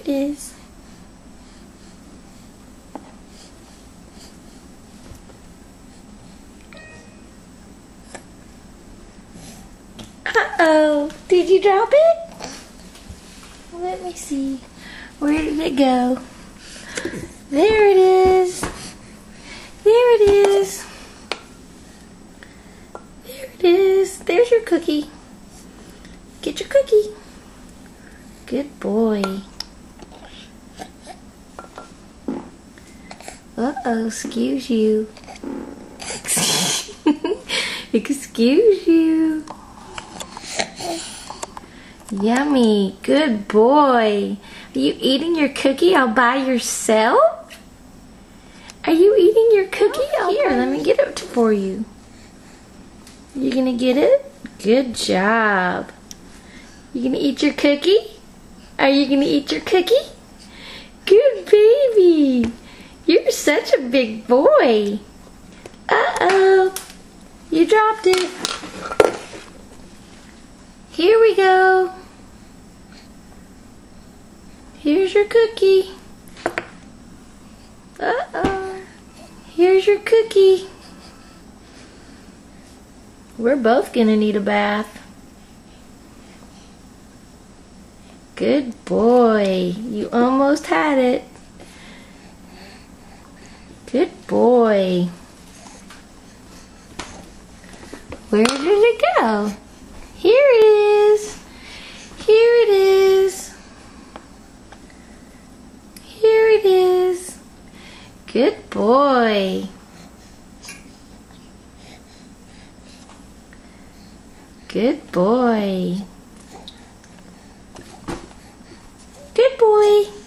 is. Uh-oh, did you drop it? Let me see. Where did it go? There it is. There it is. There it is. There's your cookie. Get your cookie. Good boy. Uh-oh, excuse you. Excuse you. Yummy. Good boy. Are you eating your cookie all by yourself? Are you eating your cookie? Here, let me get it for you. You gonna get it? Good job. You gonna eat your cookie? Are you gonna eat your cookie? Good baby. You're such a big boy. Uh-oh. You dropped it. Here we go. Here's your cookie. Uh-oh. Here's your cookie. We're both gonna need a bath. Good boy. You almost had it. Good boy. Where did it go? Here it is. Here it is. Here it is. Good boy. Good boy. Good boy.